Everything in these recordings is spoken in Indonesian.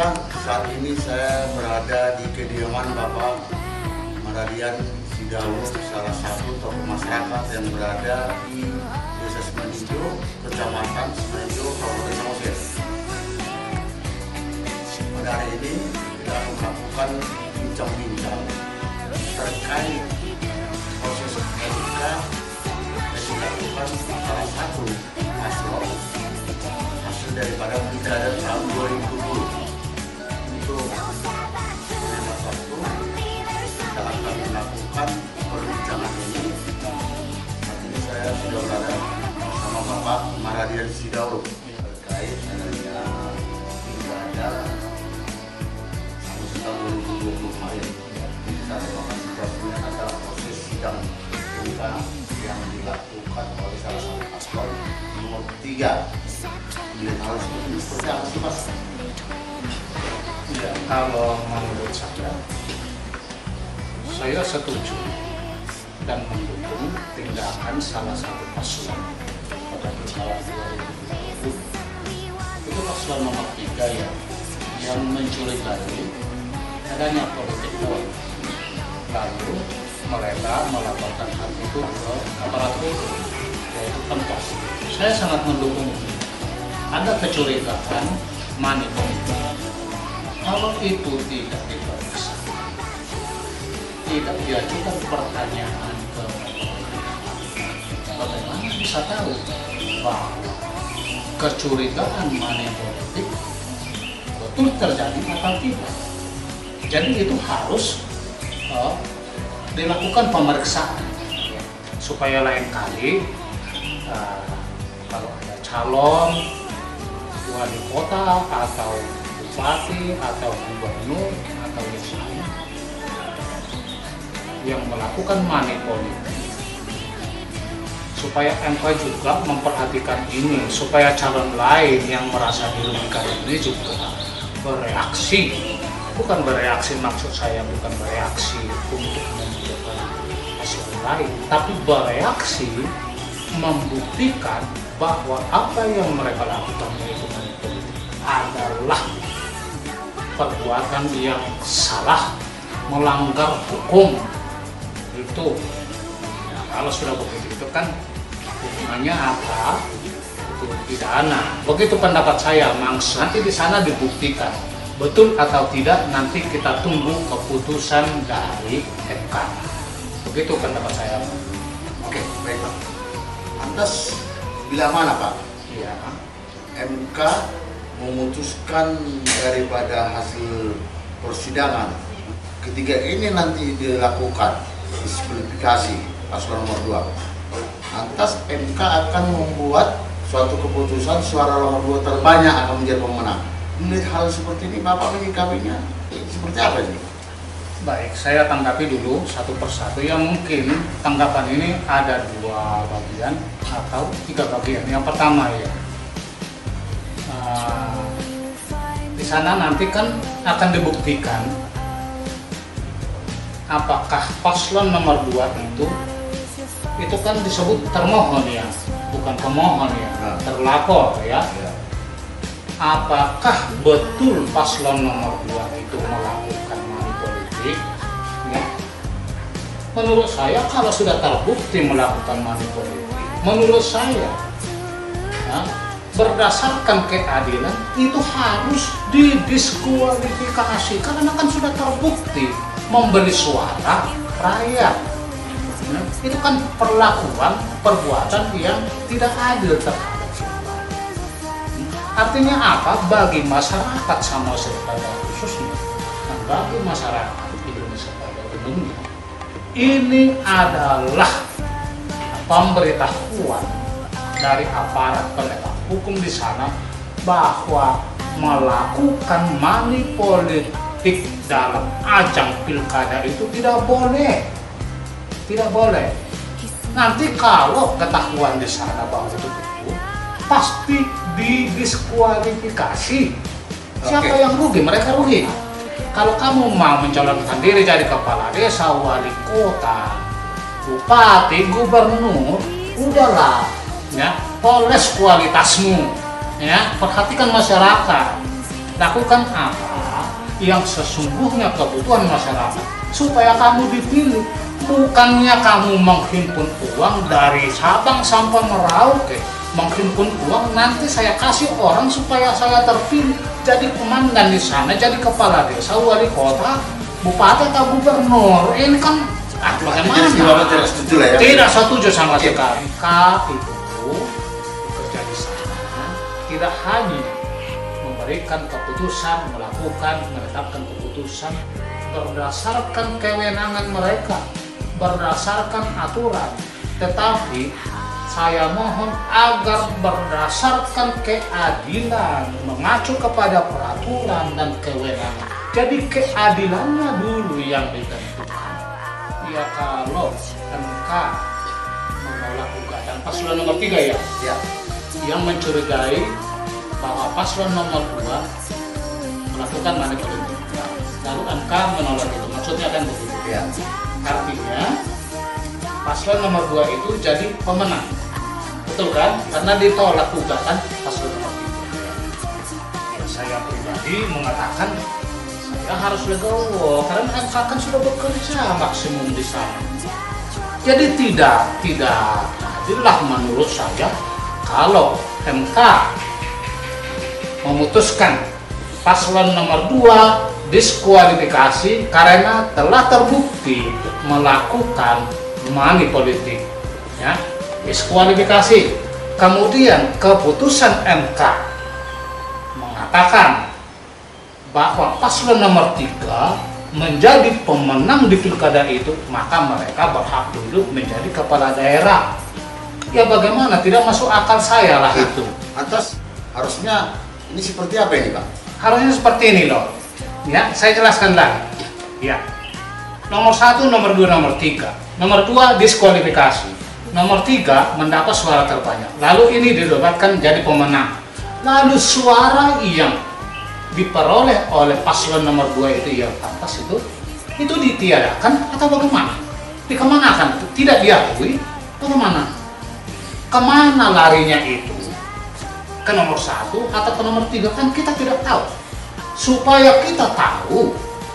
teman-teman, saat ini saya berada di kediaman Bapak Maradian Sidauluk, salah satu tokoh masyarakat yang berada di Desa Semenanjung, Kecamatan Semenanjung, Kabupaten Samosir. Pada hari ini kita akan melakukan bincang-bincang terkait proses etika yang dilakukan salah satu paslon hasil daripada pilkada tahun 2020. Untuk tema satu kita akan melakukan perbincangan ini. Saat ini saya sudah berada bersama Bapak Maradian Sidauluk terkait adanya pilkada tahun 2020 kemarin. Kita akan situasinya adalah proses sidang MK yang dilakukan oleh salah satu paslon nomor 3. Hal seperti apa sih, Mas? Ya, kalau menurut saya setuju dan mendukung tindakan salah satu paslon pada pilkada 2020. Itu paslon nomor 3 ya, yang mencurigai adanya politik uang. Lalu mereka melaporkan hal itu ke aparatur yaitu Pemkot. Saya sangat mendukung itu. Ada kecurigaan money politik. Kalau itu tidak diperiksa, tidak diajukan pertanyaan ke bagaimana bisa tahu bahwa kecurigaan money politik betul terjadi atau tidak. Jadi itu harus dilakukan pemeriksaan supaya lain kali kalau ada calon wali kota atau bupati atau gubernur atau misalnya yang melakukan money politik, supaya MK juga memperhatikan ini supaya calon lain yang merasa dirugikan ini juga bereaksi. Bukan bereaksi, maksud saya bukan bereaksi untuk menunjukkan hasil lain, tapi bereaksi membuktikan bahwa apa yang mereka lakukan itu adalah perbuatan yang salah, melanggar hukum. Itu nah, kalau sudah begitu itu kan hukumannya apa? Itu pidana. Begitu pendapat saya, Mangs. Nanti di sana dibuktikan betul atau tidak, nanti kita tunggu keputusan dari MK. Begitu pendapat saya. Oke, baik Pak. Lantas bila mana Pak? Iya. MK memutuskan daripada hasil persidangan ketika ini nanti dilakukan diskualifikasi paslon nomor 2. Lantas MK akan membuat suatu keputusan suara nomor 2 terbanyak akan menjadi pemenang. Melihat hal seperti ini, Bapak menyikapinya seperti apa sih? Baik, saya tanggapi dulu satu persatu. Yang mungkin tanggapan ini ada 2 bagian atau 3 bagian. Yang pertama ya, di sana nanti kan akan dibuktikan apakah paslon nomor 2 itu kan disebut termohon ya, bukan pemohon ya, terlapor ya. Apakah betul paslon nomor 2 itu melakukan money politik? Ya. Menurut saya kalau sudah terbukti melakukan money politik, menurut saya ya, berdasarkan keadilan itu harus didiskualifikasi karena kan sudah terbukti membeli suara rakyat. Ya. Itu kan perbuatan yang tidak adil terhadap. Artinya apa? Bagi masyarakat Samosir pada khususnya dan bagi masyarakat Indonesia pada umumnya, ini adalah pemberitahuan dari aparat penegak hukum di sana bahwa melakukan money politik dalam ajang pilkada itu tidak boleh. Tidak boleh. Nanti kalau ketahuan di sana bahwa itu betul, pasti didiskualifikasi. Siapa yang rugi? Mereka rugi. Kalau kamu mau mencalonkan diri jadi kepala desa, wali kota, bupati, gubernur, udahlah, ya, poles kualitasmu, ya, perhatikan masyarakat. Lakukan apa yang sesungguhnya kebutuhan masyarakat supaya kamu dipilih. Bukannya kamu menghimpun uang dari Sabang sampai Merauke, menghimpun uang nanti saya kasih orang supaya saya terpilih jadi komandan di sana, jadi kepala desa, wali kota, bupati atau gubernur. Ini kan bagaimana? Tidak setuju lah ya? Tidak setuju sama sekali. Itu bekerja di sana tidak hanya memberikan keputusan, menetapkan keputusan berdasarkan kewenangan mereka, berdasarkan aturan, tetapi saya mohon agar berdasarkan keadilan, mengacu kepada peraturan dan kewenangan. Jadi keadilannya dulu yang ditentukan. Ya kalau MK menolak gugatan paslon nomor 3 ya, yang mencurigai bahwa paslon nomor 2 melakukan manipulasi, lalu MK menolak itu, maksudnya kan begitu ya. Artinya paslon nomor 2 itu jadi pemenang, betul kan? Karena ditolak gugatan paslon nomor 3 ya. Saya pribadi mengatakan saya harus legowo karena MK kan sudah bekerja maksimum di sana. Jadi tidak adillah menurut saya kalau MK memutuskan paslon nomor 2 diskualifikasi karena telah terbukti melakukan money politik, ya, diskualifikasi. Kemudian keputusan MK mengatakan bahwa paslon nomor 3 menjadi pemenang di pilkada itu, maka mereka berhak duduk menjadi kepala daerah. Ya bagaimana, tidak masuk akal saya lah itu. Atas harusnya ini seperti apa ini Pak? Harusnya seperti ini loh. Ya, saya jelaskan lagi. Ya. Nomor 1, nomor 2, nomor 3. Nomor 2 diskualifikasi. Nomor 3 mendapat suara terbanyak. Lalu ini didebatkan jadi pemenang. Lalu suara yang diperoleh oleh paslon nomor 2 itu yang atas itu ditiadakan atau bagaimana? Dikemanakan? Tidak diakui? Bagaimana? Kemana larinya itu? Ke nomor 1 atau ke nomor 3 kan kita tidak tahu. Supaya kita tahu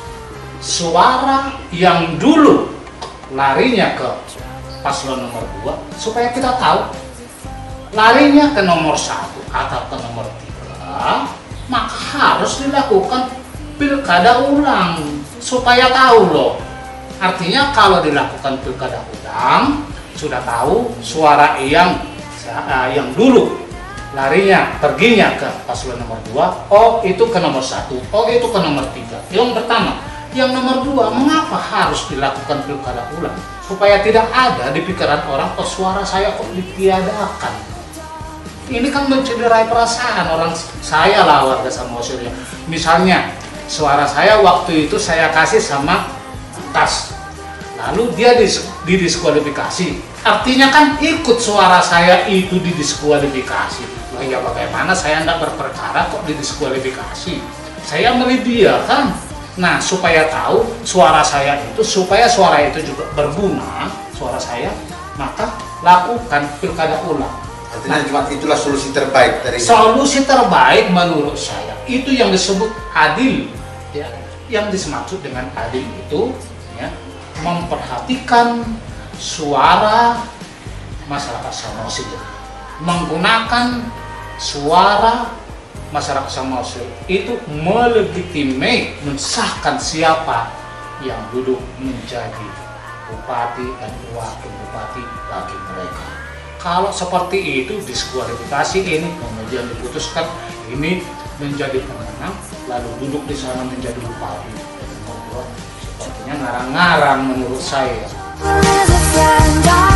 suara yang dulu larinya ke paslon nomor 2, supaya kita tahu larinya ke nomor 1 atau ke nomor 3, maka harus dilakukan pilkada ulang supaya tahu loh. Artinya kalau dilakukan pilkada ulang sudah tahu suara yang dulu larinya, perginya ke paslon nomor 2, oh itu ke nomor 1, oh itu ke nomor 3. Yang pertama. Yang nomor 2, mengapa harus dilakukan pilkada ulang? Supaya tidak ada di pikiran orang, oh suara saya kok ditiadakan. Ini kan mencederai perasaan orang, saya lah warga Samosir. Misalnya, suara saya waktu itu saya kasih sama Tas, lalu dia didiskualifikasi. Artinya kan ikut suara saya itu didiskualifikasi. Nah, ya bagaimana saya tidak berperkara kok didiskualifikasi? Saya milih dia kan. Nah, supaya tahu suara saya itu, supaya suara itu juga berguna, suara saya, maka lakukan pilkada ulang. Artinya cuma itulah solusi terbaik dari solusi terbaik menurut saya. Itu yang disebut adil. Ya. Yang dimaksud dengan adil itu ya, memperhatikan suara masyarakat Samosir, menggunakan suara masyarakat Samosir itu melegitimate, mensahkan siapa yang duduk menjadi bupati dan wakil bupati bagi mereka. Kalau seperti itu diskualifikasi ini, kemudian diputuskan ini menjadi pemenang, lalu duduk di sana menjadi bupati. Sepertinya ngarang-ngarang menurut saya.